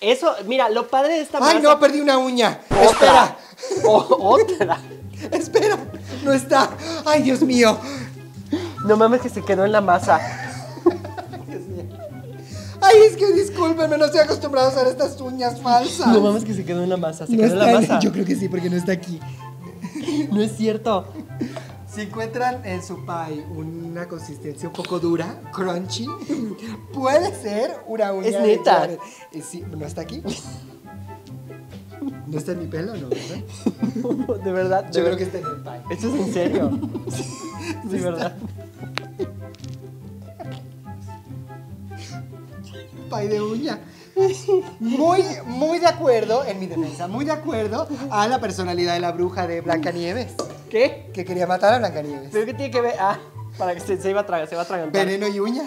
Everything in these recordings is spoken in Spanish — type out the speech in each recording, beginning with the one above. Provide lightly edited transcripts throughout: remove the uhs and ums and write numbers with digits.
Eso, mira, lo padre de esta masa... ¡Ay, no! Perdí una uña. Otra. Espera. Otra. Espera. No está. ¡Ay, Dios mío! No mames que se quedó en la masa. Ay, es que discúlpenme, no estoy acostumbrado a usar estas uñas falsas. No mames que se quedó en la masa. Se No quedó en la está masa. Yo creo que sí, porque no está aquí. No es cierto. Si encuentran en su pie una consistencia un poco dura, crunchy, puede ser una uña. Es neta. Jared. Sí, ¿no está aquí? ¿No está en mi pelo? No, ¿verdad? De verdad. Yo creo que está en el pie. ¿Esto es en serio? Sí, ¿verdad? Pie de uña. Muy de acuerdo, en mi defensa, muy de acuerdo a la personalidad de la bruja de Blancanieves. ¿Qué? Que quería matar a Blancanieves. ¿Pero qué tiene que ver? Ah, para que se iba a tragar, se va a atragantar. Veneno y uña.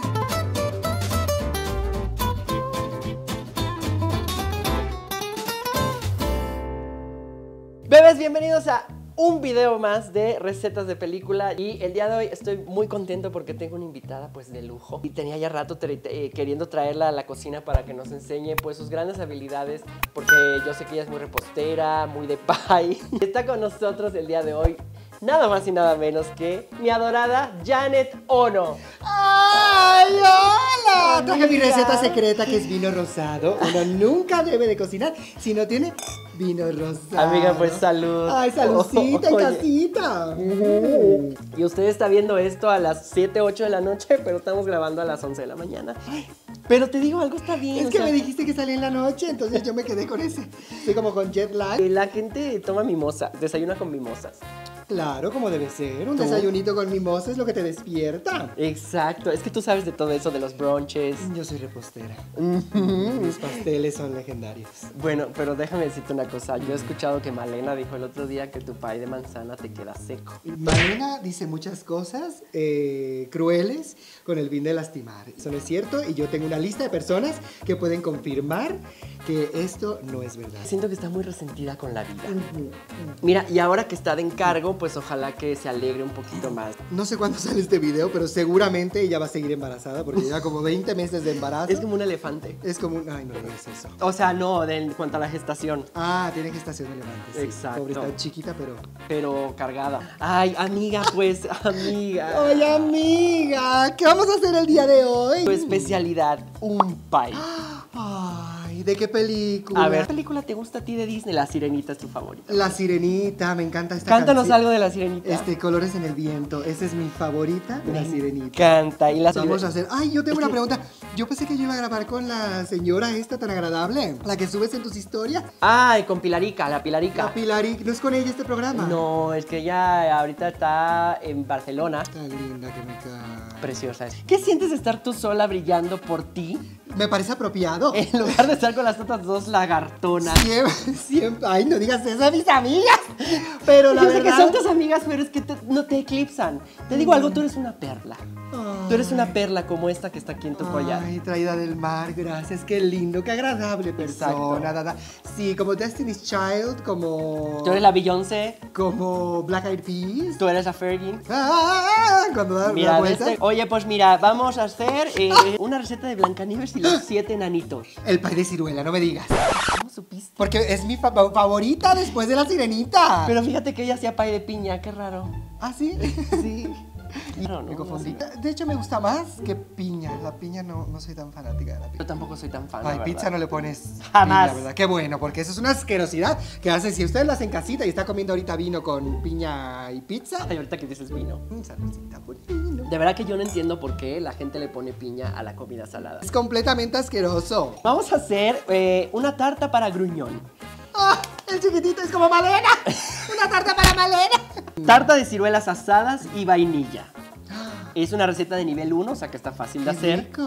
Bebés, bienvenidos a un video más de recetas de película. Y el día de hoy estoy muy contento porque tengo una invitada pues de lujo. Y tenía ya rato queriendo traerla a la cocina para que nos enseñe pues sus grandes habilidades, porque yo sé que ella es muy repostera, muy de pie. Está con nosotros el día de hoy nada más y nada menos que mi adorada Janet Ono. ¡Ay, hola! Traje mi Amiga. receta secreta, que es vino rosado. Uno nunca debe de cocinar si no tiene vino rosado. Amiga, pues salud. ¡Ay, saludcita en Oye. casita! Y usted está viendo esto a las 7, 8 de la noche, pero estamos grabando a las 11 de la mañana. Pero te digo, algo está bien. Es o que sea, me dijiste que salía en la noche, entonces yo me quedé con ese. Estoy como con jet lag. la gente toma mimosa, desayuna con mimosas. Claro, como debe ser. Un ¿Tú? desayunito con mimosa es lo que te despierta. Exacto, es que tú sabes de todo eso, de los brunches. Yo soy repostera. Mis pasteles son legendarios. Bueno, pero déjame decirte una cosa. Yo he escuchado que Malena dijo el otro día que tu pie de manzana te queda seco. Malena dice muchas cosas crueles con el fin de lastimar. Eso no es cierto, y yo tengo una lista de personas que pueden confirmar que esto no es verdad. Siento que está muy resentida con la vida. Mira, y ahora que está de encargo, pues ojalá que se alegre un poquito más. No sé cuándo sale este video, pero seguramente ella va a seguir embarazada porque lleva como 20 meses de embarazo. Es como un elefante. Es como un... Ay, no digas eso. O sea, no, en cuanto a la gestación. Ah, tiene gestación de elefante. Sí. Exacto. Pobre, está chiquita, Pero cargada. Ay, amiga, pues, amiga. Oye, amiga, ¿qué vamos a hacer el día de hoy? Tu especialidad, un pie. Ay, ¿de qué película? A ver, ¿qué película te gusta a ti de Disney? La Sirenita es tu favorita. La Sirenita, me encanta esta Cántanos canción. algo de La Sirenita. Colores en el viento, esa es mi favorita, La Sirenita. Canta y la Vamos a hacer... Ay, yo tengo una pregunta. Yo pensé que yo iba a grabar con la señora esta tan agradable, la que subes en tus historias. Ay, con Pilarica, la Pilarica. La Pilari, ¿no es con ella este programa? No, es que ella ahorita está en Barcelona. Tan linda que me cae. Preciosa. ¿Qué sientes de estar tú sola brillando por ti Me parece apropiado. en lugar de estar con las otras dos lagartonas? Siempre, ay, no digas eso a mis amigas. Pero la Yo sé verdad... que son tus amigas, pero es que no te eclipsan. Te digo algo, tú eres una perla. Tú eres una perla como esta que está aquí en tu collar. Ay, traída del mar, gracias, qué lindo, qué agradable persona. Exacto. Sí, como Destiny's Child, como... Tú eres la Beyoncé, Como Black Eyed Peas. tú eres la Fergie. Cuando da Mira, la vuelta. oye, pues mira, vamos a hacer una receta de Blancanieves y los 7 enanitos. El pie de ciruela, no me digas. ¿Cómo supiste? Porque es mi favorita después de la sirenita. Pero fíjate que ella hacía pie de piña, qué raro. ¿Ah, sí? Sí. Claro, Me confundí. De hecho, me gusta más que piña. La piña no soy tan fanática de la piña. Yo tampoco soy tan fan, la Ay, verdad. pizza no le pones Jamás. piña, ¿verdad? Qué bueno, porque eso es una asquerosidad que hacen. Si ustedes lo hacen en casita y está comiendo ahorita vino con piña y pizza. Ay, ahorita que dices vino. Saludcita por vino. De verdad que yo no entiendo por qué la gente le pone piña a la comida salada. Es completamente asqueroso. Vamos a hacer una tarta para gruñón. ¡Ah! El chiquitito es como Malena. Una tarta para Malena. Tarta de ciruelas asadas y vainilla. Es una receta de nivel 1, o sea que está fácil de Qué hacer. rico.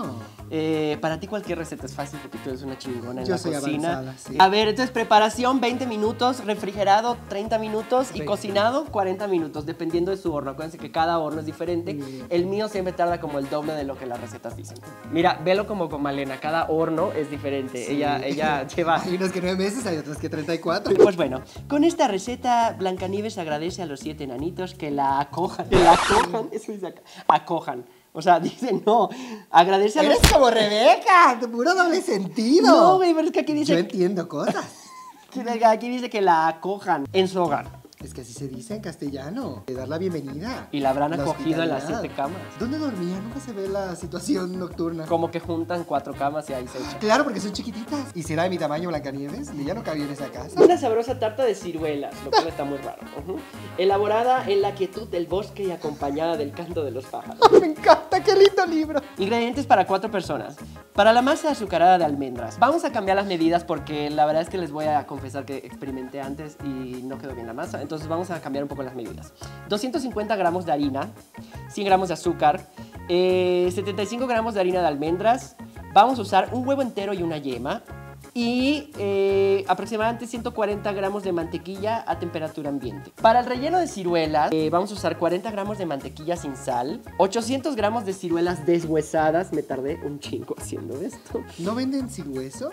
Para ti cualquier receta es fácil porque tú eres una chingona en Yo la soy cocina. avanzada, sí. A ver, entonces preparación 20 minutos, refrigerado 30 minutos y 20. cocinado 40 minutos, dependiendo de su horno. Acuérdense que cada horno es diferente. Bien. El mío siempre tarda como el doble de lo que las recetas dicen. Mira, velo como con Malena, cada horno es diferente. Sí. Ella lleva... Hay unos que 9 meses, hay otros que 34. Pues bueno, con esta receta Blancanieves agradece a los 7 enanitos que la acojan. Que la acojan, eso dice acá. Acojan. O sea, dice no. Agradece a los... Eres como Rebeca, tu puro doble sentido. No, güey, pero es que aquí Yo dice... entiendo cosas. Aquí dice que la acojan en su hogar. Es que así se dice en castellano, de dar la bienvenida. Y la habrán La acogido en las hospitalidad. 7 camas. ¿Dónde dormía? Nunca se ve la situación nocturna. Como que juntan 4 camas y ahí se echan. Claro, porque son chiquititas. Y si era de mi tamaño Blancanieves, ella no cabía en esa casa. Una sabrosa tarta de ciruelas, lo cual está muy raro. Elaborada en la quietud del bosque y acompañada del canto de los pájaros. Me encanta, qué lindo libro. Ingredientes para 4 personas. Para la masa azucarada de almendras. Vamos a cambiar las medidas porque la verdad es que les voy a confesar que experimenté antes y no quedó bien la masa. Entonces vamos a cambiar un poco las medidas. 250 gramos de harina, 100 gramos de azúcar, 75 gramos de harina de almendras. Vamos a usar un huevo entero y una yema. Y aproximadamente 140 gramos de mantequilla a temperatura ambiente. Para el relleno de ciruelas, vamos a usar 40 gramos de mantequilla sin sal, 800 gramos de ciruelas deshuesadas. Me tardé un chingo haciendo esto. ¿No venden sin hueso?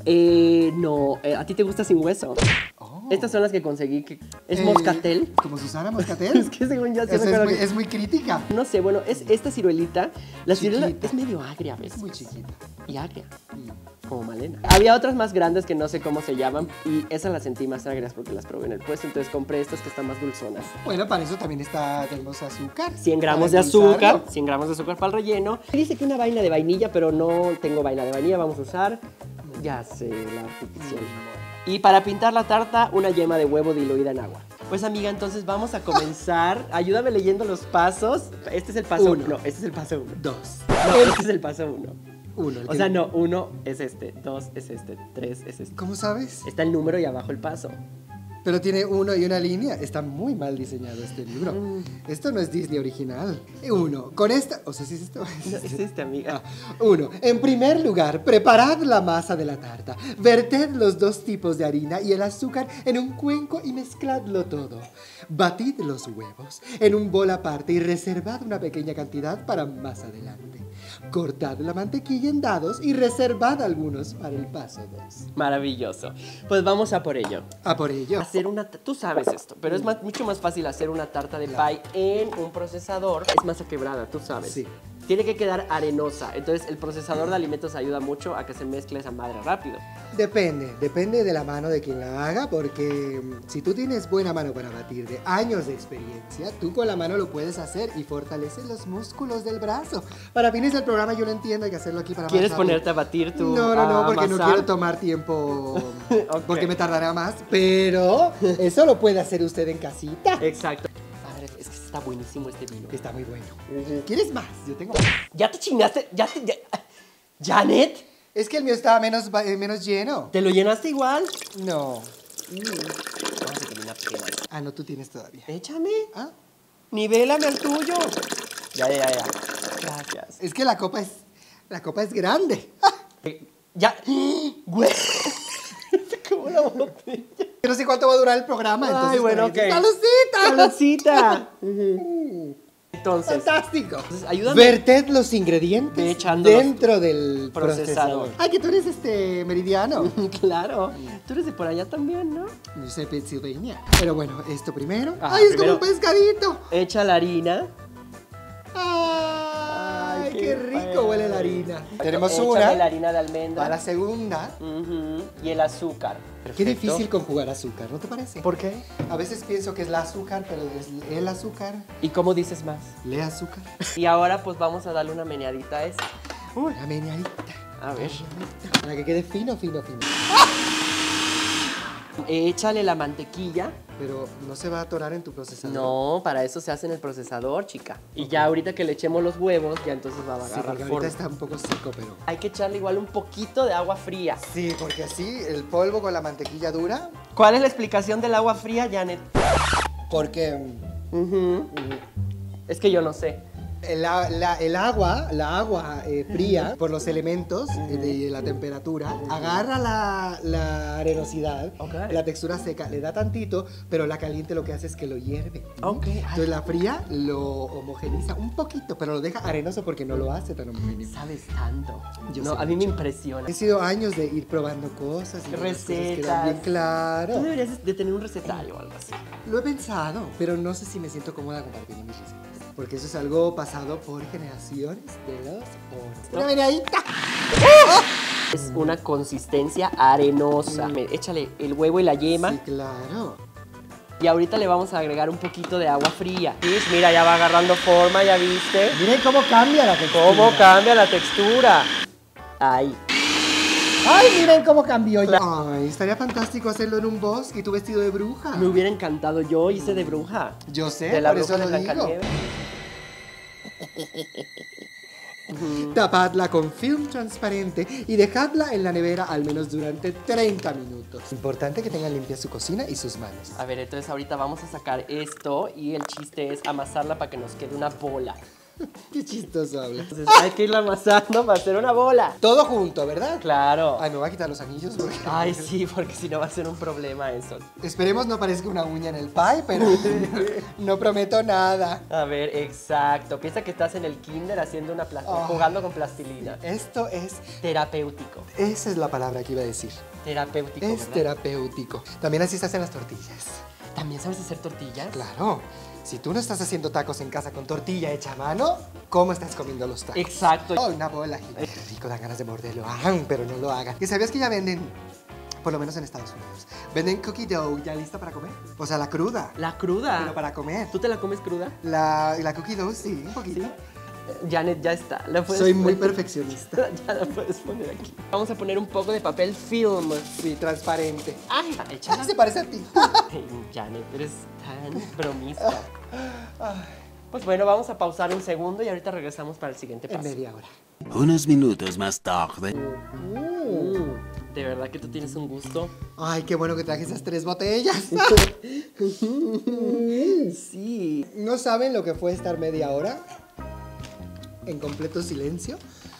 No, ¿a ti te gusta sin hueso? Oh. Estas son las que conseguí, que es moscatel. Como Susana Moscatel. Es que según yo, sí Eso recuerdo es muy crítica. no sé, bueno, es esta ciruelita. La ciruela Chiquita. es medio agria, ¿ves? Es muy chiquita. Y agria. Mm. Como Malena. Había otras más grandes que no sé cómo se llaman y esas las sentí más agrias porque las probé en el puesto, entonces compré estas que están más dulzonas. Bueno, para eso también tenemos azúcar. 100 gramos de Para azúcar, endulzarlo. 100 gramos de azúcar para el relleno. Dice que una vaina de vainilla, pero no tengo vaina de vainilla, vamos a usar, ya sé, la artificial. Y para pintar la tarta, una yema de huevo diluida en agua. Pues amiga, entonces vamos a comenzar. Ayúdame leyendo los pasos. Este es el paso 1. Uno. No, este es el paso 1. 2. No, este es el paso 1. Uno. O sea, no, 1 es este, 2 es este, 3 es este. ¿Cómo sabes? Está el número y abajo el paso. Pero tiene uno y una línea. Está muy mal diseñado este libro. Esto no es Disney original. Uno. Con esta... O sea, ¿sí es esto? No, es este, amiga. Uno. En primer lugar, preparad la masa de la tarta. Verted los 2 tipos de harina y el azúcar en un cuenco y mezcladlo todo. Batid los huevos en un bol aparte y reservad una pequeña cantidad para más adelante. Cortad la mantequilla en dados y reservad algunos para el paso 2. Maravilloso. Pues vamos a por ello. A por ello. Hacer una... Tú sabes esto, pero es mucho más fácil hacer una tarta de pie en un procesador. Es masa quebrada, tú sabes. Sí. Tiene que quedar arenosa. Entonces el procesador de alimentos ayuda mucho a que se mezcle esa madre rápido. Depende de la mano de quien la haga, porque si tú tienes buena mano para batir de años de experiencia, tú con la mano lo puedes hacer y fortaleces los músculos del brazo. Para fines del programa yo no entiendo, hay que hacerlo aquí para más ¿Quieres rápido. ponerte a batir tu No, porque no amasar? quiero tomar tiempo, Ok. porque me tardará más, pero eso lo puede hacer usted en casita. Exacto. Madre, es que está buenísimo este vino. Que está muy bueno. ¿Quieres más? Yo tengo más. Ya te chingaste, Janet, Es que el mío estaba menos lleno. ¿te lo llenaste igual? No. Vamos a tener una pena. Ah, no, tú tienes todavía. Échame. Ah, Nivélame al tuyo. Ya. Gracias. es que la copa es grande. Ya. Güey. Como la botella. Yo no sé cuánto va a durar el programa, Ay, entonces... bueno, pero- ok. ¡Salucita! Saludcita. Entonces, ¡Fantástico! ayúdame. Verted los ingredientes Ve echándolos dentro del procesador. procesador. Ay, que tú eres meridiano. Claro. Tú eres de por allá también, ¿no? Yo soy Pennsylvania. Pero bueno, esto primero. Ajá, ¡Ay, es primero. como un pescadito! Echa la harina. ¡Ay, Ay, qué qué rico bueno. huele la harina! Tenemos Échale una la harina de almendra. para la segunda. Ujú, y el azúcar. Qué Perfecto. difícil conjugar azúcar, ¿no te parece? ¿Por qué? A veces pienso que es la azúcar, pero es el azúcar. ¿Y cómo dices más? Le azúcar. Y ahora pues vamos a darle una meneadita a esa. Una meneadita. A ver. Para que quede fino. Échale la mantequilla. Pero no se va a atorar en tu procesador. No, para eso se hace en el procesador, chica. Y ya ahorita que le echemos los huevos, ya entonces va a Sí, agarrar porque forma. ahorita está un poco seco, pero... Hay que echarle igual un poquito de agua fría. Sí, porque así el polvo con la mantequilla dura. ¿Cuál es la explicación del agua fría, Janet? Porque Ujú. Es que yo no sé. el agua fría, por los elementos de la temperatura, agarra la arenosidad, Ok. la textura seca, le da tantito, pero la caliente lo que hace es que lo hierve. Ok. Entonces la fría lo homogeniza un poquito, pero lo deja arenoso porque no lo hace tan homogéneo. Sabes tanto. Yo No, sé a mí me mucho. impresiona. He sido años de ir probando cosas y las cosas quedan Recetas. bien Tú claro. deberías de tener un recetario o algo así. Lo he pensado, pero no sé si me siento cómoda compartiendo mis recetas. porque eso es algo pasado por generaciones de los hornos. Una meneadita. Es una consistencia arenosa. Échale el huevo y la yema. Sí, claro. Y ahorita le vamos a agregar un poquito de agua fría. Mira, ya va agarrando forma, ¿ya viste? Miren cómo cambia la textura. ¿Cómo cambia la textura? Ay. ¡Ay, miren cómo cambió! Ay, estaría fantástico hacerlo en un bosque y tu vestido de bruja. Me hubiera encantado. Yo hice de bruja. Yo sé, De la por eso bruja lo de digo. Blancanieves. Tapadla con film transparente y dejadla en la nevera al menos durante 30 minutos. Importante que tengan limpia su cocina y sus manos. A ver, entonces ahorita vamos a sacar esto y el chiste es amasarla para que nos quede una bola. Qué chistoso hablas. Entonces hay que irla amasando para hacer una bola. Todo junto, ¿verdad? Claro. Ay, me voy a quitar los anillos porque... Ay, sí, porque si no va a ser un problema eso. Esperemos no parezca una uña en el pie, pero no prometo nada. A ver, exacto. Piensa que estás en el kinder haciendo una jugando con plastilina. Esto es... Terapéutico. Esa es la palabra que iba a decir. Terapéutico, Es ¿verdad? terapéutico. También así se hacen las tortillas. ¿También sabes hacer tortillas? Claro. Si tú no estás haciendo tacos en casa con tortilla hecha a mano, ¿cómo estás comiendo los tacos? Exacto. Oh, una bola. Qué rico, dan ganas de morderlo. Pero no lo hagan. ¿Y sabías que ya venden, por lo menos en Estados Unidos, venden cookie dough ya lista para comer? O sea, la cruda. La cruda. Pero para comer. ¿Tú te la comes cruda? La cookie dough, sí, un poquito. ¿Sí? Janet, ya está. ¿La puedes Soy muy poner? perfeccionista. Ya la puedes poner aquí. Vamos a poner un poco de papel film. Sí, transparente. Ay, échala. Se parece a ti. Ay, Janet, eres tan bromista. Pues bueno, vamos a pausar un segundo y ahorita regresamos para el siguiente En paso. media hora. Unos minutos más tarde. De verdad que tú tienes un gusto. Ay, qué bueno que traje esas 3 botellas. Sí. ¿No saben lo que fue estar media hora en completo silencio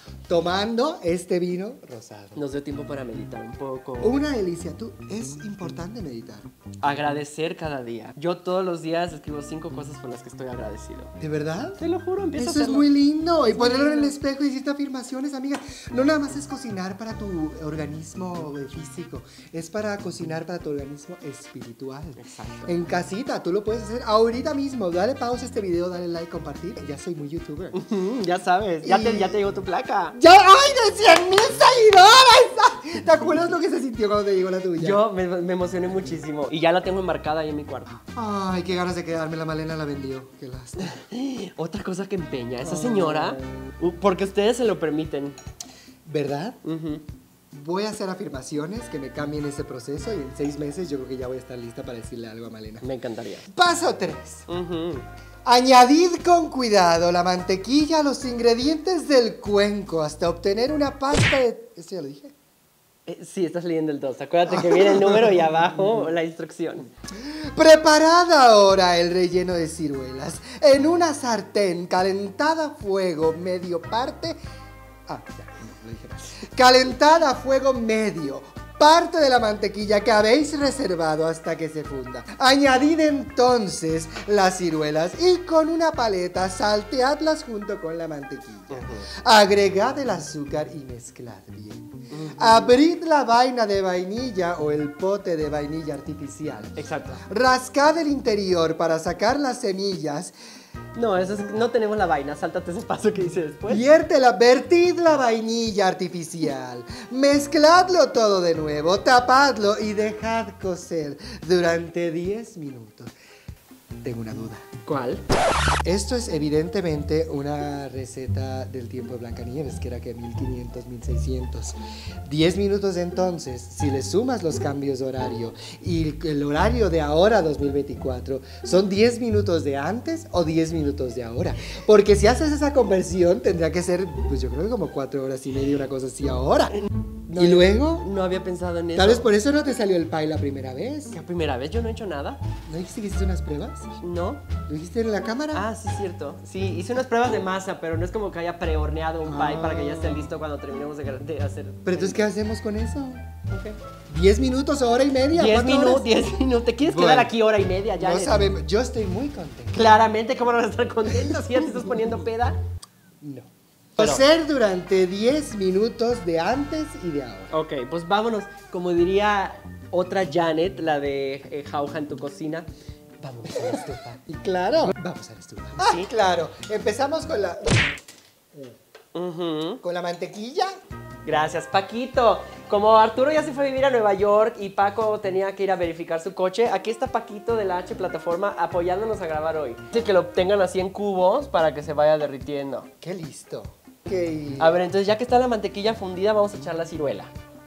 tomando este vino rosado? Nos dio tiempo para meditar un poco. Una delicia. Es importante meditar. Agradecer cada día. Yo todos los días escribo 5 cosas por las que estoy agradecido. ¿De verdad? Te lo juro, empiezo a Eso es hacerlo. muy lindo. Y ponerlo en el espejo y decirte afirmaciones, amiga. No nada más es cocinar para tu organismo físico. Es para cocinar para tu organismo espiritual. Exacto. En casita, tú lo puedes hacer ahorita mismo. Dale pausa a este video, dale like, compartir. Ya soy muy youtuber. Ya sabes, ya te llegó tu placa. ¡Ya! ¡Ay, de 100,000 seguidores! ¿Te acuerdas lo que se sintió cuando te llegó la tuya? Yo me emocioné muchísimo y ya la tengo enmarcada ahí en mi cuarto. Ay, qué ganas de quedarme. La Malena la vendió. Qué lástima. Otra cosa que empeña, esa señora, porque ustedes se lo permiten. ¿Verdad? Ujú. Voy a hacer afirmaciones que me cambien ese proceso y en 6 meses yo creo que ya voy a estar lista para decirle algo a Malena. Me encantaría. Paso 3. Ujú. Añadid con cuidado la mantequilla a los ingredientes del cuenco hasta obtener una pasta de... ¿Eso ya lo dije? Sí, estás leyendo el 2. Acuérdate que viene el número y abajo la instrucción. Preparad ahora el relleno de ciruelas en una sartén calentada a fuego medio parte... ya, no, lo dije mal. Calentada a fuego medio. Parte de la mantequilla que habéis reservado hasta que se funda. Añadid entonces las ciruelas y con una paleta salteadlas junto con la mantequilla. Agregad el azúcar y mezclad bien. Abrid la vaina de vainilla o el pote de vainilla artificial. Exacto. Rascad el interior para sacar las semillas. No, no tenemos la vaina. Sáltate ese paso que hice después. Vertid la vainilla artificial. Mezcladlo todo de nuevo, tapadlo y dejad cocer durante 10 minutos. Tengo una duda. ¿Cuál? Esto es evidentemente una receta del tiempo de Blancanieves, que era que 1500, 1600. 10 minutos entonces, si le sumas los cambios de horario y el horario de ahora 2024, ¿son 10 minutos de antes o 10 minutos de ahora? Porque si haces esa conversión tendría que ser, pues yo creo que como 4 horas y media, una cosa así ahora. No, ¿Y luego? No había pensado en eso. Tal vez por eso no te salió el pie la primera vez. ¿La primera vez? Yo no he hecho nada. ¿No dijiste que hiciste unas pruebas? ¿No? ¿Lo dijiste en la cámara? Ah, sí, cierto. Sí, hice unas pruebas de masa, pero no es como que haya prehorneado un pie para que ya esté listo cuando terminemos de hacer. Pero entonces, ¿qué hacemos con eso? Ok. 10 minutos o hora y media. 10 ¿cuántas minutos, horas? 10 minutos. ¿Te quieres Bueno, quedar aquí hora y media ya? No sabemos. Yo estoy muy contento. Claramente, ¿cómo no vas a estar contento si ya te estás poniendo peda? No. Pero- Cocer durante 10 minutos de antes y de ahora. Ok, pues vámonos. Como diría otra Janet, la de Jauja en tu cocina, Vamos a la estufa. Y claro, vamos a la estufa. Sí. Claro. Empezamos con la... Ujú. Con la mantequilla. Gracias, Paquito. Como Arturo ya se fue a vivir a Nueva York y Paco tenía que ir a verificar su coche, aquí está Paquito de la H Plataforma apoyándonos a grabar hoy. Dice que lo tengan así en cubos para que se vaya derritiendo. Qué listo. Qué... A ver, entonces ya que está la mantequilla fundida, vamos a echar la ciruela.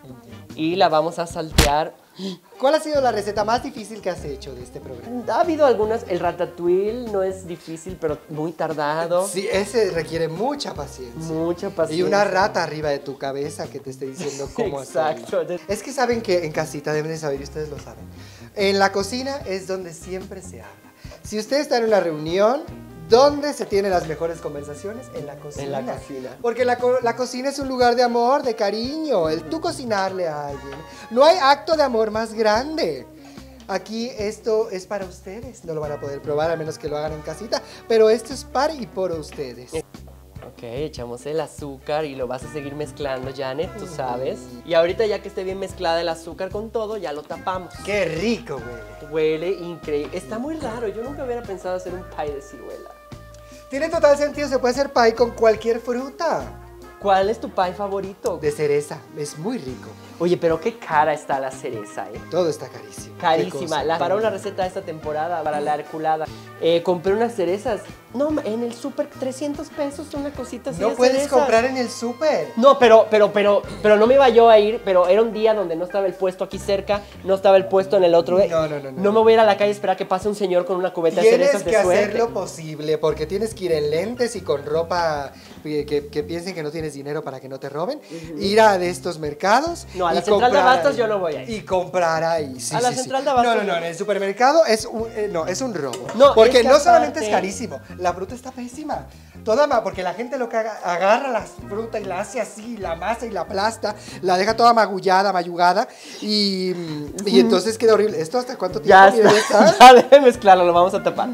Y la vamos a saltear. ¿Cuál ha sido la receta más difícil que has hecho de este programa? Ha habido algunas, el ratatouille no es difícil, pero muy tardado. Sí, ese requiere mucha paciencia. Mucha paciencia. Y una rata arriba de tu cabeza que te esté diciendo cómo Exacto. hacerlo. Es que saben que en casita deben de saber, y ustedes lo saben. En la cocina es donde siempre se habla. Si usted está en una reunión, ¿dónde se tienen las mejores conversaciones? En la cocina. En la cocina. Porque la cocina es un lugar de amor, de cariño. El tú cocinarle a alguien. No hay acto de amor más grande. Aquí esto es para ustedes. No lo van a poder probar a menos que lo hagan en casita. Pero esto es para y por ustedes. Ok, echamos el azúcar y lo vas a seguir mezclando, Janet, tú sabes. Y ahorita ya que esté bien mezclada el azúcar con todo, ya lo tapamos. ¡Qué rico huele! Huele increíble. Está muy raro, yo nunca hubiera pensado hacer un pie de ciruela. Tiene total sentido, se puede hacer pie con cualquier fruta. ¿Cuál es tu pie favorito? De cereza, es muy rico. Oye, pero qué cara está la cereza, ¿eh? Todo está carísimo. Carísima. Para una receta de esta temporada, para la Herculada, compré unas cerezas. No, en el súper 300 pesos una cosita así No de puedes cerezas. comprar en el súper. No, pero no me iba yo a ir, pero era un día donde no estaba el puesto aquí cerca, no estaba el puesto en el otro. No. No me voy a ir a la calle a esperar que pase un señor con una cubeta de Tienes cerezas de que suerte. hacer lo posible porque tienes que ir en lentes y con ropa que piensen que no tienes dinero para que no te roben. Ir a de estos mercados. No, a la y central de comprar abastos ahí. yo no voy a ir. Y comprar ahí. Sí, A la sí, central sí. de abastos No, no. en el supermercado es un robo. No, porque es que no solamente aparte- es carísimo, la fruta está pésima. Porque la gente lo que agarra la fruta y la hace así, la masa y la aplasta, la deja toda magullada, mayugada y entonces queda horrible. ¿Esto hasta cuánto tiempo? Ya Mira, está. Ya debe mezclarlo, lo vamos a tapar.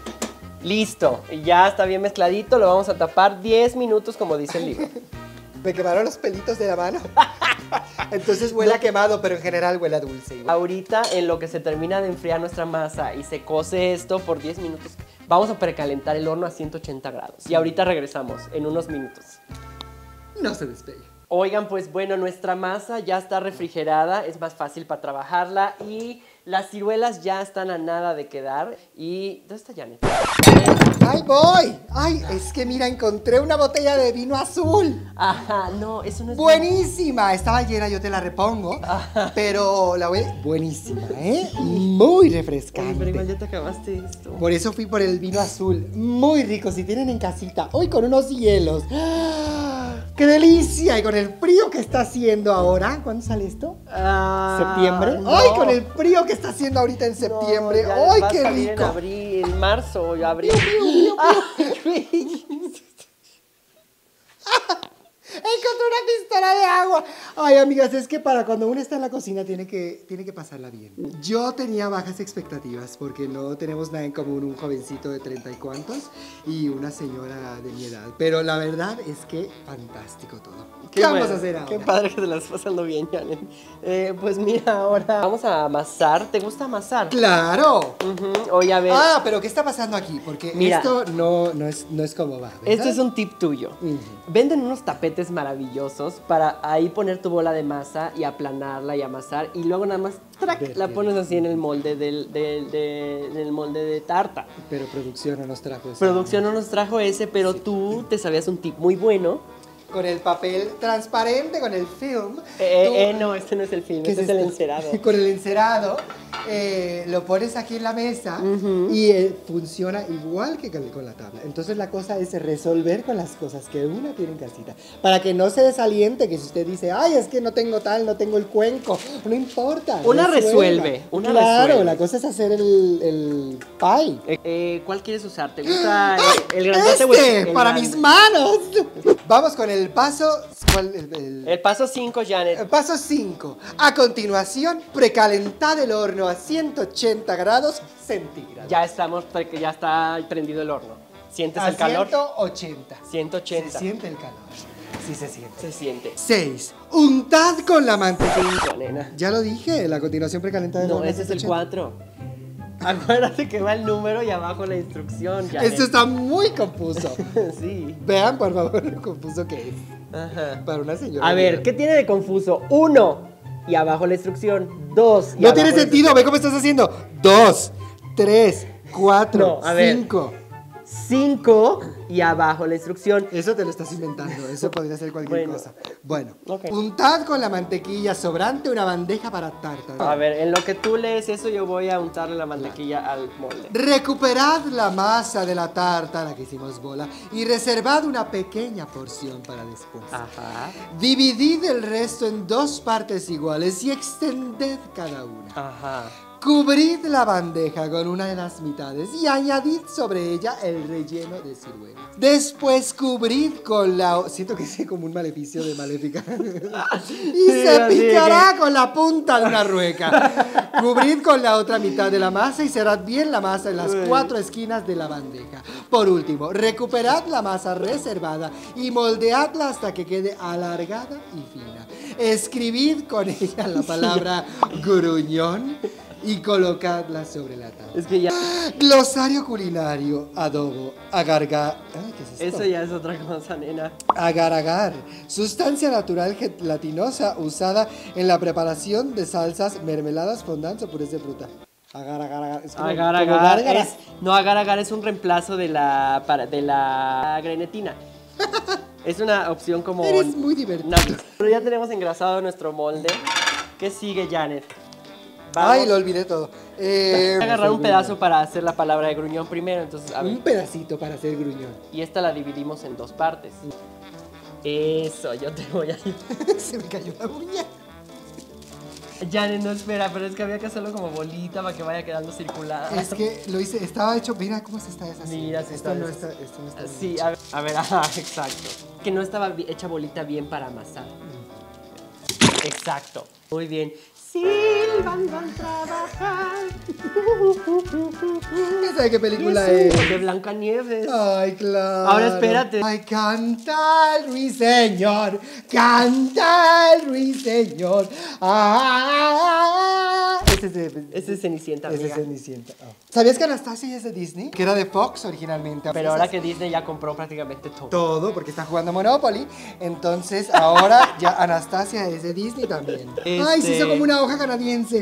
Listo, ya está bien mezcladito, lo vamos a tapar 10 minutos como dice el libro. Me quemaron los pelitos de la mano. Entonces huele a quemado, pero en general huele a dulce. Igual. Ahorita, en lo que se termina de enfriar nuestra masa y se cose esto por 10 minutos, vamos a precalentar el horno a 180 grados. Y ahorita regresamos en unos minutos. No se despegue. Oigan, pues bueno, nuestra masa ya está refrigerada, es más fácil para trabajarla y las ciruelas ya están a nada de quedar. Y ¿dónde está Janet? ¡Ay, voy! ¡Ay, es que mira, encontré una botella de vino azul! Ajá, no, eso no es... Buenísima, estaba llena, yo te la repongo, pero la huele buenísima, ¿eh? Muy Oye, pero refrescante. igual ya te acabaste esto. Por eso fui por el vino azul, muy rico, si tienen en casita, hoy con unos hielos. ¡Ah! ¡Qué delicia! Y con el frío que está haciendo ahora, ¿cuándo sale esto? ¿Septiembre? No. ¡Ay, con el frío que está haciendo ahorita en septiembre! No, ya ¡Ay, va a qué salir rico! En abril, en marzo, abril. Encontré una pistola de agua. Ay, amigas, es que para cuando uno está en la cocina tiene que pasarla bien. Yo tenía bajas expectativas porque no tenemos nada en común un jovencito de 30 y cuantos y una señora de mi edad. Pero la verdad es que fantástico todo. ¿Qué vamos bueno, a hacer ahora? Qué padre que te la estás pasando bien, Janet. Pues mira, ahora vamos a amasar. ¿Te gusta amasar? ¡Claro! Ujú. Oye, a ver, Ah, pero ¿qué está pasando aquí? Porque Mira. esto no es como va, ¿verdad? este es un tip tuyo. Ujú. Venden unos tapetes maravillosos para ahí poner tu bola de masa y aplanarla y amasar y luego nada más ¡trac! Ver, La ver. pones así en el molde del molde de tarta. Pero producción no nos trajo eso. Producción no nos trajo ese, pero tú te sabías un tip muy bueno. Con el papel transparente, con el film. No, este no es el film, ¿Qué este es el esto? encerado. Con el encerado lo pones aquí en la mesa y funciona igual que con la tabla. Entonces la cosa es resolver con las cosas que uno tiene en casita. Para que no se desaliente, que si usted dice, ay, es que no tengo tal, no tengo el cuenco, no importa. Una resuelva. resuelve, una Claro, resuelve. la cosa es hacer el pie. ¿Cuál quieres usar? ¿Te gusta el grandote o el Para grande? mis manos. Vamos con el paso. ¿Cuál? El paso 5, Janet. Paso 5. A continuación, precalentar el horno a 180 grados centígrados. Ya está prendido el horno. ¿Sientes A el calor? 180. 180. Se siente el calor. Sí se siente. Se siente. 6. Untad con la mantequilla. 5, nena. Ya lo dije, la continuación precalentada del No, horno a ese es el 180. 4. Acuérdate que va el número y abajo la instrucción. Janet. Esto está muy confuso. Sí. Vean, por favor, lo confuso que es. Ajá. Para una señora. A ver, ¿qué tiene de confuso? 1 y abajo la instrucción. 2 y No abajo tiene la sentido, ve cómo estás haciendo. 2, 3, 4, No, a ver. 5. 5 y abajo la instrucción. Eso te lo estás inventando, eso podría ser cualquier Bueno. cosa. Bueno, Ok. untad con la mantequilla sobrante una bandeja para tarta. A ver, en lo que tú lees eso, yo voy a untarle la mantequilla al molde. Recuperad la masa de la tarta, la que hicimos bola, y reservad una pequeña porción para después. Ajá. Dividid el resto en 2 partes iguales y extended cada una. Ajá. Cubrid la bandeja con una de las mitades y añadid sobre ella el relleno de ciruela. Después cubrid con la... Siento que es como un maleficio de Maléfica. Y Sí, se así picará con la punta de una rueca. Cubrid con la otra mitad de la masa y cerrad bien la masa en las 4 esquinas de la bandeja. Por último, recuperad la masa reservada y moldeadla hasta que quede alargada y fina. Escribid con ella la palabra gruñón y colocadla sobre la tabla. Es que ya. Glosario culinario, adobo, agargar. Ay, ¿qué es esto? Eso ya es otra cosa, nena. Agar-agar, sustancia natural gelatinosa usada en la preparación de salsas, mermeladas, fondants o purés de fruta. Agar-agar, es como, Agar como agar gárgara. es. No, agar agar es un reemplazo de la grenetina. Es una opción como. Eres muy divertido. Pero ya tenemos engrasado nuestro molde. ¿Qué sigue, Janet? Vamos Ay, lo olvidé todo. a agarrar un pedazo para hacer la palabra de gruñón primero. Entonces, a ver. Un pedacito para hacer gruñón. Y esta la dividimos en 2 partes. Eso, yo te voy a... Se me cayó la uña. Janet, no espera, pero es que había que hacerlo como bolita para que vaya quedando circular. Es que lo hice, estaba hecho, mira cómo se está deshaciendo. Mira, se esto está no des- está, esto no está bien Sí, hecho. a ver, ajá, exacto. Que no estaba hecha bolita bien para amasar. Exacto. Muy bien. Silvan van a trabajar. ¿Esa de qué película es? De Blancanieves. Ay, claro. Ahora espérate. Ay, canta el ruiseñor, canta el ruiseñor. Ah, Ese es Cenicienta, ese es amiga. Cenicienta. Oh. ¿Sabías que Anastasia es de Disney? Que era de Fox originalmente. Pero ahora que Disney ya compró prácticamente todo. todo, porque está jugando Monopoly. Entonces ahora ya Anastasia es de Disney también. Ay, se hizo como una hoja canadiense.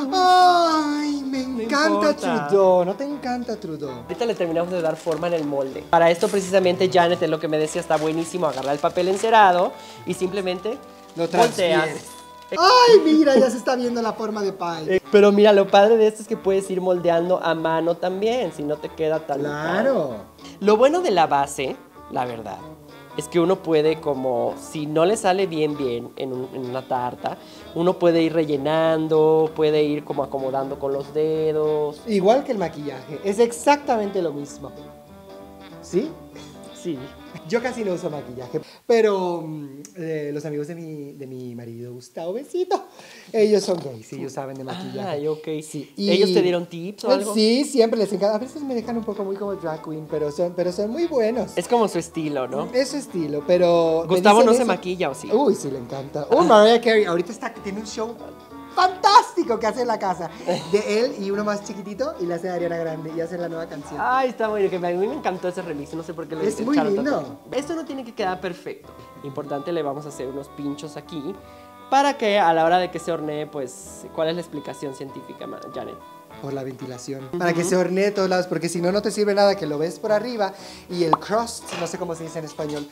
Ay, me encanta importa. Trudeau. ¿No te encanta Trudeau? Ahorita le terminamos de dar forma en el molde. Para esto precisamente Janet es lo que me decía, está buenísimo agarrar el papel encerado y simplemente Lo volteas. transfieres. Ay, mira, ya se está viendo la forma de pie. Pero mira, lo padre de esto es que puedes ir moldeando a mano también, si no te queda tan... Claro. Lo bueno de la base, la verdad, es que uno puede como, si no le sale bien en una tarta, uno puede ir rellenando, puede ir como acomodando con los dedos. Igual que el maquillaje, es exactamente lo mismo. ¿Sí? Sí. Yo casi no uso maquillaje, pero los amigos de mi marido, Gustavo, besito, ellos son gays y ellos saben de maquillaje. Ay, ok. Sí. ¿Ellos te dieron tips o algo? Sí, siempre les encanta. A veces me dejan un poco muy como drag queen, pero son muy buenos. Es como su estilo, ¿no? Es su estilo, pero... me Gustavo dicen no se eso. maquilla, ¿o sí? Uy, sí, le encanta. Mariah Carey, ahorita tiene un show fantástico que hace en la casa. De él y uno más chiquitito y le hace a Ariana Grande y hace la nueva canción. Ay, está muy bien, que a mí me encantó ese remix, no sé por qué le Es muy echaron lindo. tanto. Esto no tiene que quedar perfecto. Importante, le vamos a hacer unos pinchos aquí para que a la hora de que se hornee, pues, ¿cuál es la explicación científica, Janet? Por la ventilación. Para que se hornee de todos lados, porque si no, no te sirve nada que lo ves por arriba y el crust, no sé cómo se dice en español,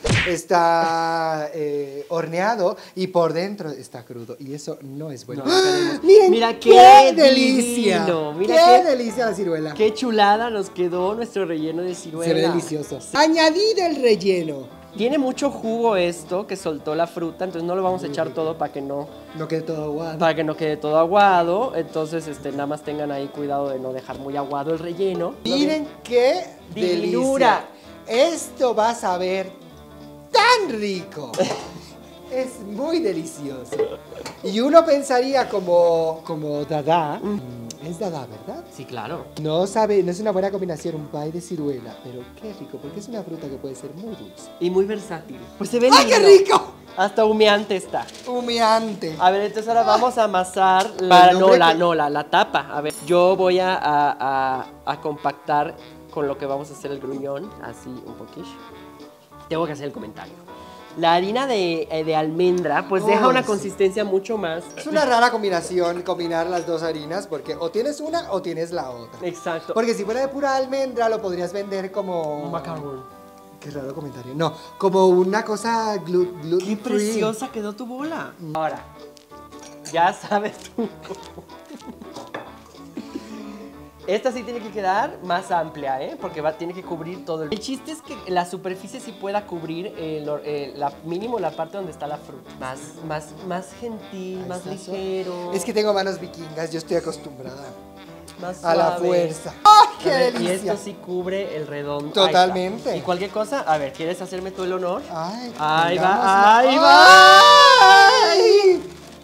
está horneado y por dentro está crudo. Y eso no es bueno. No, no queremos. Miren, Mira qué delicia. divino, mira qué qué- delicia la ciruela. Qué chulada nos quedó nuestro relleno de ciruela. Se ve delicioso. Añadid el relleno. Tiene mucho jugo esto que soltó la fruta, entonces no lo vamos a echar todo para que no quede todo aguado. quede todo aguado. Entonces, nada más tengan ahí cuidado de no dejar muy aguado el relleno. Miren qué Divinura. delicia. Esto va a saber tan rico. Es muy delicioso. Y uno pensaría como Dada. Es Dada, ¿verdad? Sí, claro. No es una buena combinación un pie de ciruela, pero qué rico, porque es una fruta que puede ser muy dulce. Y muy versátil. Pues se ve ¡Ay, qué lindo. rico! Hasta humeante está. Humeante. A ver, entonces ahora vamos a amasar la tapa. A ver, yo voy a compactar con lo que vamos a hacer el gruñón, así un poquillo. Tengo que hacer el comentario. La harina de almendra, pues deja una consistencia mucho más... Es una rara combinación combinar las dos harinas, porque o tienes una o tienes la otra. Exacto. Porque si fuera de pura almendra, lo podrías vender como... Un macarón. Qué raro comentario. No, como una cosa gluten Qué free. preciosa quedó tu bola. Ahora, ya sabes tú. Esta sí tiene que quedar más amplia, ¿eh? Porque tiene que cubrir todo el... El chiste es que la superficie sí pueda cubrir mínimo la parte donde está la fruta. Más gentil, más ligero. Es que tengo manos vikingas, yo estoy acostumbrada más a la suave. fuerza. ¡Ay, qué A ver, y delicia! esto sí cubre el redondo. Totalmente. Ahí está. Y cualquier cosa, a ver, ¿quieres hacerme tú el honor? Ay, Ahí va, pongámosla. ahí va. ¡Ay!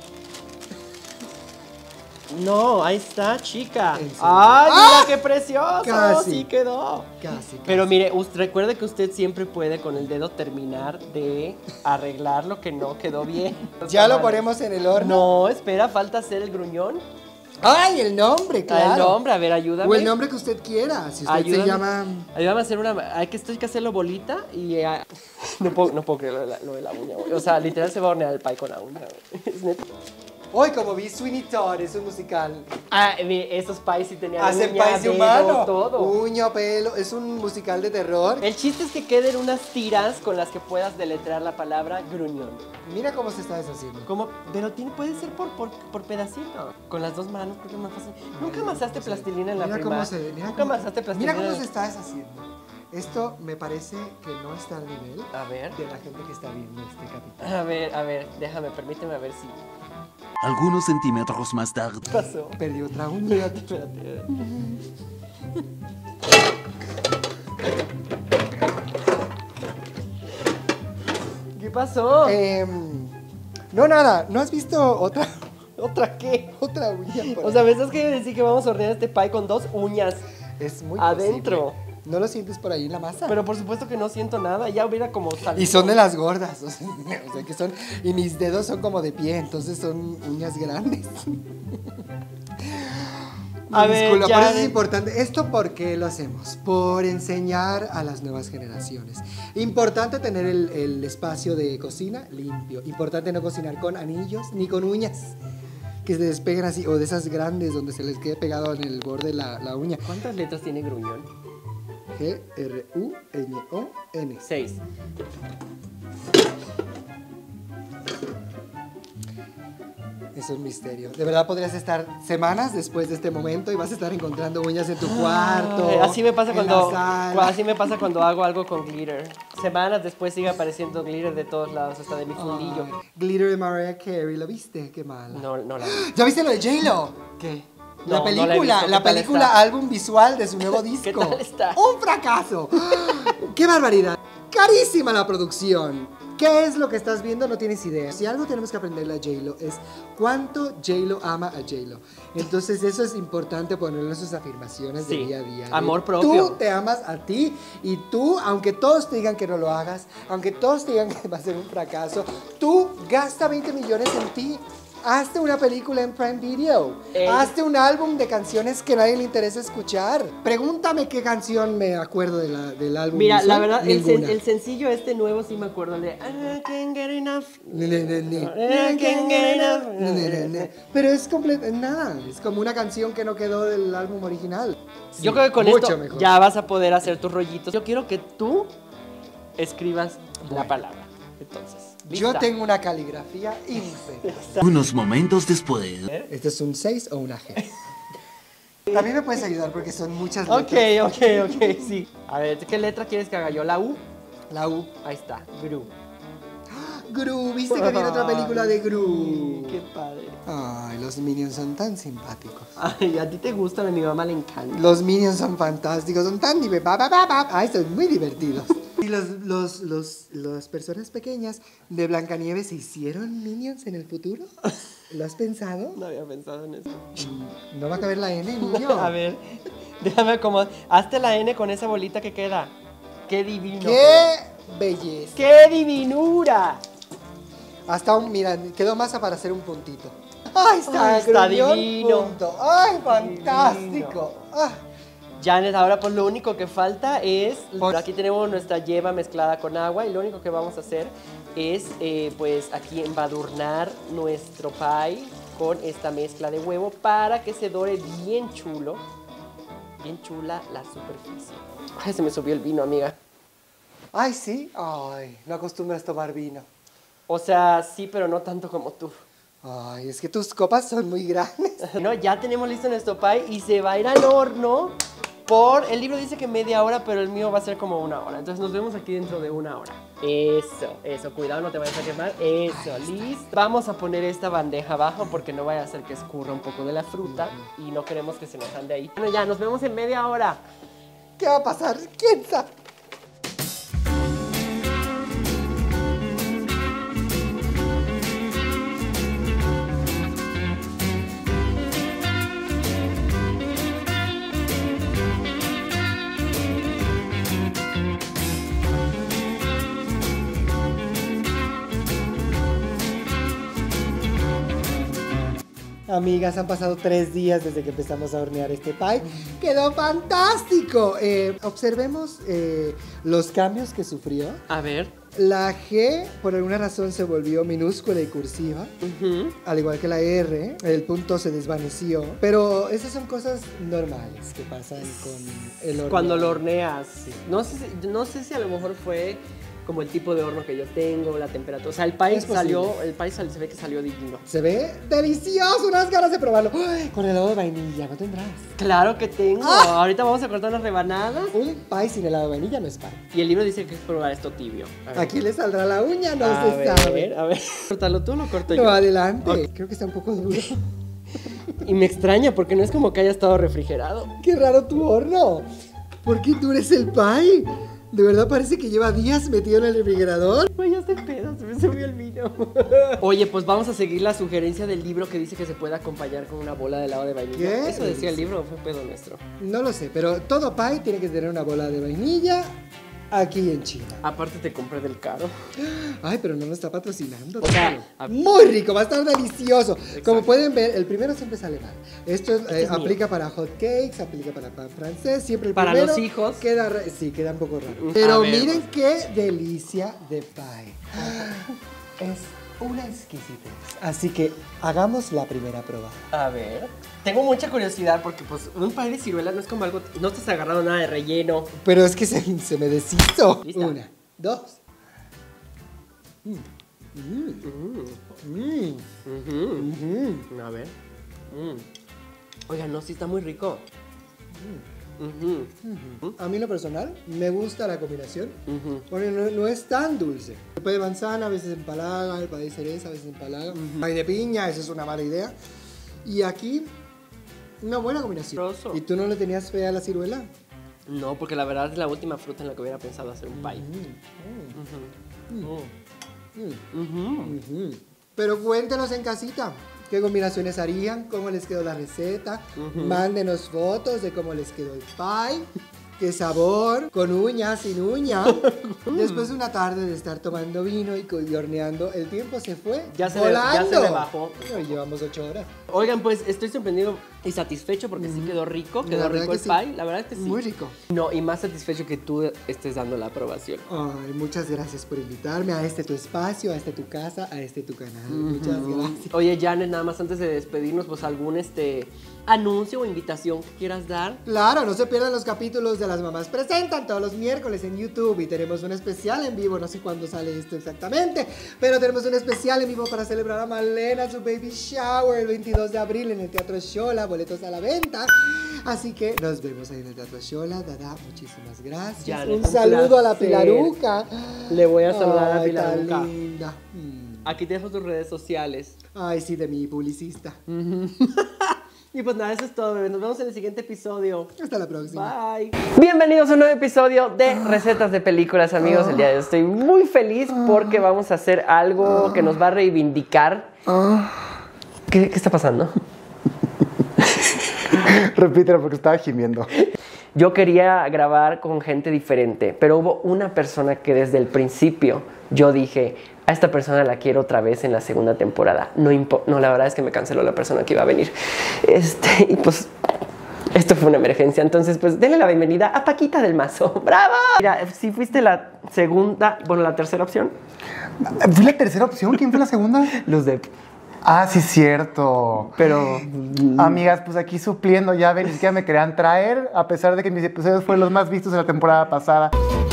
No, ahí está, chica. ¿En serio? ¡Ay, mira ¡Ah! qué precioso! Casi. Sí quedó. Casi. Pero mire, recuerde que usted siempre puede con el dedo terminar de arreglar lo que no quedó bien. ¿Ya lo ponemos en el horno? No, espera, falta hacer el gruñón. ¡Ay, el nombre, claro! El nombre, a ver, ayúdame. O el nombre que usted quiera. Si usted Ayúdame. se llama... Ayúdame a hacer una... Esto hay que hacerlo bolita y... no puedo creer lo de la uña, güey. O sea, literal se va a hornear el pie con la uña, güey. Es neta. Hoy, como vi Sweeney Todd, es un musical. Esos pies sí tenían Hacen uña, pies de dedo, humano. todo. Uña, pelo. Es un musical de terror. El chiste es que queden unas tiras con las que puedas deletrear la palabra gruñón. Mira cómo se está deshaciendo. Pero puede ser por pedacito. Con las dos manos, creo que es más fácil. Nunca amasaste plastilina en la Mira primaria. cómo se... Nunca amasaste plastilina. Mira cómo se está deshaciendo. Esto me parece que no está al nivel A ver. de la gente que está viendo este capítulo. A ver, permíteme a ver si... Algunos centímetros más tarde. ¿Qué pasó? Perdí otra uña. Espérate. ¿Qué pasó? No, nada. ¿No has visto otra? ¿Otra qué? Otra uña por O sea, ¿me estás queriendo decir que vamos a hornear este pie con dos uñas Es muy adentro? posible. ¿No lo sientes por ahí en la masa? Pero por supuesto que no siento nada, ya hubiera como salido. Y son de las gordas, o sea que son... Y mis dedos son como de pie, entonces son uñas grandes. A ver, Disculpa, ya por eso es importante. ¿Esto por qué lo hacemos? Por enseñar a las nuevas generaciones. Importante tener el espacio de cocina limpio. Importante no cocinar con anillos ni con uñas que se despeguen así, o de esas grandes donde se les quede pegado en el borde la uña. ¿Cuántas letras tiene gruñón? G-R-U-N-O-N. 6. Es un misterio. De verdad podrías estar semanas después de este momento y vas a estar encontrando uñas en tu cuarto. Así me pasa en cuando la sala. así me pasa cuando hago algo con glitter. Semanas después sigue apareciendo glitter de todos lados, hasta de mi fundillo. Ay, Glitter de Mariah Carey, ¿lo viste? Qué mala. No la vi. ¿Ya viste lo de J-Lo? ¿Qué? La No, película, no la he visto. la ¿Qué tal película está? álbum visual de su nuevo disco. ¿Qué tal está? ¡Un fracaso! ¡Qué barbaridad! Carísima la producción. ¿Qué es lo que estás viendo? No tienes idea. Si algo tenemos que aprenderle a J-Lo es cuánto J-Lo ama a J-Lo. Entonces eso es importante ponerlo en sus afirmaciones de Sí, día a día. amor propio. Tú te amas a ti y tú, aunque todos te digan que no lo hagas, aunque todos te digan que va a ser un fracaso, tú gasta 20 millones en ti. Hazte una película en Prime Video. Hazte un álbum de canciones que a nadie le interesa escuchar. Pregúntame qué canción me acuerdo del álbum. Mira, visual. la verdad, Ninguna. el sencillo este nuevo sí me acuerdo de I can't get enough. I can't get enough. Pero es nada, es como una canción que no quedó del álbum original. Yo creo que con mucho esto mejor. ya vas a poder hacer tus rollitos. Yo quiero que tú escribas la palabra. Entonces, Yo ¿lista? tengo una caligrafía impecable. Unos momentos después. ¿Este es un 6 o una G? También me puedes ayudar porque son muchas letras. Ok, sí. A ver, ¿qué letra quieres que haga yo? ¿La U? La U. Ahí está, Gru. Gru, ¿viste que viene otra película de Gru? Qué padre. Ay, los Minions son tan simpáticos. Ay, a ti te gustan, a mi mamá le encanta. Los Minions son fantásticos, son tan divertidos. Ay, son muy divertidos. Y las personas pequeñas de Blancanieves se hicieron Minions en el futuro. ¿Lo has pensado? No había pensado en eso. No va a caber la N, niño. A ver, déjame acomodar. Hazte la N con esa bolita que queda. ¡Qué divino! ¡Qué belleza! ¡Qué divinura! Mira, quedó masa para hacer un puntito. ¡Ay, Está gruñón, divino! punto! ¡Ay, fantástico! Ah. Janet, ahora pues lo único que falta es... Aquí tenemos nuestra yema mezclada con agua y lo único que vamos a hacer es pues aquí embadurnar nuestro pie con esta mezcla de huevo para que se dore bien chulo, bien chula la superficie. Ay, se me subió el vino, amiga. Ay, sí. Ay, no acostumbras tomar vino. O sea, sí, pero no tanto como tú. Ay, es que tus copas son muy grandes. No, ya tenemos listo nuestro pie y se va a ir al horno el libro dice que media hora, pero el mío va a ser como 1 hora. Entonces nos vemos aquí dentro de 1 hora. Eso, cuidado, no te vayas a quemar. Eso, listo. Vamos a poner esta bandeja abajo porque no vaya a hacer que escurra un poco de la fruta y no queremos que se nos ande ahí. Bueno, ya, nos vemos en media hora. ¿Qué va a pasar? ¿Quién sabe? Amigas, han pasado 3 días desde que empezamos a hornear este pie. ¡Quedó fantástico! Observemos los cambios que sufrió. A ver. La G, por alguna razón, se volvió minúscula y cursiva. Al igual que la R, el punto se desvaneció. Pero esas son cosas normales que pasan con el horno. Cuando lo horneas. Sí. No sé si a lo mejor fue como el tipo de horno que yo tengo, la temperatura. O sea, el pie se ve que salió divino. Se ve delicioso, unas ganas de probarlo. ¡Ay! Con helado de vainilla, ¿no tendrás? Claro que tengo. Ahorita vamos a cortar unas rebanadas. Un pie sin helado de vainilla no es pie. Y el libro dice que es probar esto tibio. Aquí le saldrá la uña, no a se ver, sabe. A ver, córtalo tú o lo corto yo. No, adelante. Okay. Creo que está un poco duro. Y me extraña porque no es como que haya estado refrigerado. Qué raro tu horno. ¿Por qué endurece el pie? ¿De verdad parece que lleva días metido en el refrigerador? Ay, ya se peda, se me subió el vino. Oye, pues vamos a seguir la sugerencia del libro que dice que se puede acompañar con una bola de helado de vainilla. ¿Qué? ¿Eso decía el libro o fue pedo nuestro? No lo sé, pero todo pie tiene que tener una bola de vainilla aquí en China. Aparte te compré del caro. Ay, pero no nos está patrocinando. O sea, muy rico, va a estar delicioso. Exacto. Como pueden ver, el primero siempre sale mal. Esto es aplica para hot cakes, aplica para pan francés, siempre el para primero los hijos. Queda un poco raro. Pero ver, miren qué delicia de pie. Es una exquisitez. Así que hagamos la primera prueba. A ver. Tengo mucha curiosidad porque pues un pie de ciruela no es como algo... No te has agarrado nada de relleno. Pero es que se me deshizo. ¿Lista? 1, 2. A ver. Oiga, no, sí está muy rico. A mí en lo personal me gusta la combinación porque no es tan dulce. El pay de manzana a veces empalaga, el pay de cereza a veces empalaga, el pay de piña, esa es una mala idea. Y aquí una buena combinación. Roso. ¿Y tú no le tenías fe a la ciruela? No, porque la verdad es la última fruta en la que hubiera pensado hacer un pie. Pero cuéntenos en casita. ¿Qué combinaciones harían? ¿Cómo les quedó la receta? Mándenos fotos de cómo les quedó el pie. ¿Qué sabor? ¿Con uña? ¿Sin uña? Después de una tarde de estar tomando vino y horneando, el tiempo se fue volando. Ya se me bajó. Hoy llevamos 8 horas. Oigan, pues estoy sorprendido y satisfecho porque sí quedó rico. Quedó rico el pie. La verdad es que sí. Muy rico. No, y más satisfecho que tú estés dando la aprobación. Ay, muchas gracias por invitarme a este tu espacio, a este tu casa, a este tu canal. Muchas gracias. Oye, Janet, nada más antes de despedirnos, pues algún anuncio o invitación que quieras dar. Claro, no se pierdan los capítulos de Las Mamás Presentan todos los miércoles en YouTube y tenemos un especial en vivo, no sé cuándo sale esto exactamente, pero tenemos un especial en vivo para celebrar a Malena, su baby shower, el 22 de abril en el Teatro Xola, boletos a la venta. Así que nos vemos ahí en el Teatro Xola. Dada, muchísimas gracias. Janet, un saludo a la placer. Pilaruca. Le voy a saludar a la Ay, Pilaruca. tan linda. Aquí te dejo tus redes sociales. Ay, sí, de mi publicista. Y pues nada, eso es todo, bebé. Nos vemos en el siguiente episodio. Hasta la próxima. Bye. Bienvenidos a un nuevo episodio de Recetas de Películas, amigos. El día de hoy estoy muy feliz porque vamos a hacer algo que nos va a reivindicar. ¿Qué está pasando? Repítelo porque estaba gimiendo. Yo quería grabar con gente diferente, pero hubo una persona que desde el principio yo dije, a esta persona la quiero otra vez en la segunda temporada. No, la verdad es que me canceló la persona que iba a venir. Y pues esto fue una emergencia. Entonces, pues denle la bienvenida a Paquita del Mazo. ¡Bravo! Mira, si fuiste la segunda, bueno, la tercera opción. ¿Fui la tercera opción? ¿Quién fue la segunda? Luz Depp. Ah, sí, cierto. Pero amigas, pues aquí supliendo, ya ven, ni siquiera me querían traer, a pesar de que mis episodios fueron los más vistos de la temporada pasada.